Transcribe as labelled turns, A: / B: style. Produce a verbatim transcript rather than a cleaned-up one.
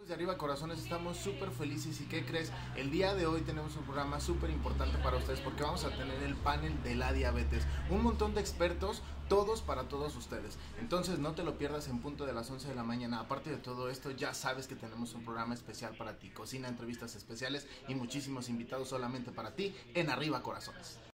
A: De Arriba Corazones, estamos súper felices. ¿Y qué crees? El día de hoy tenemos un programa súper importante para ustedes porque vamos a tener el panel de la diabetes. Un montón de expertos, todos para todos ustedes. Entonces no te lo pierdas en punto de las once de la mañana. Aparte de todo esto, ya sabes que tenemos un programa especial para ti. Cocina, entrevistas especiales y muchísimos invitados solamente para ti en Arriba Corazones.